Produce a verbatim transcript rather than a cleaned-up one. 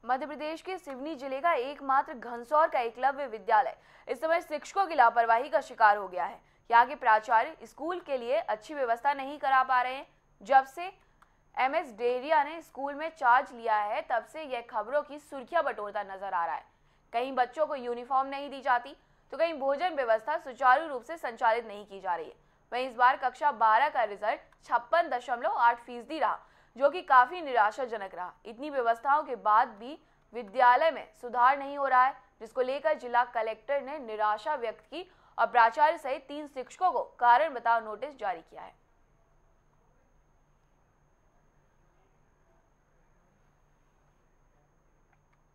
मध्य प्रदेश के सिवनी जिले का एकमात्र घनसौर का एकलव्य विद्यालय इस समय शिक्षकों की लापरवाही का शिकार हो गया है। यहाँ के प्राचार्य स्कूल के लिए अच्छी व्यवस्था नहीं करा पा रहे हैं। जब से एम एस डेरिया ने स्कूल में चार्ज लिया है, तब से यह खबरों की सुर्खियां बटोरता नजर आ रहा है। कहीं बच्चों को यूनिफॉर्म नहीं दी जाती, तो कहीं भोजन व्यवस्था सुचारू रूप से संचालित नहीं की जा रही है। वहीं इस बार कक्षा बारह का रिजल्ट छप्पन दशमलव आठ फीसदी रहा, जो कि काफी निराशाजनक रहा। इतनी व्यवस्थाओं के बाद भी विद्यालय में सुधार नहीं हो रहा है, जिसको लेकर जिला कलेक्टर ने निराशा व्यक्त की और प्राचार्य सहित तीन शिक्षकों को कारण बताओ नोटिस जारी किया है।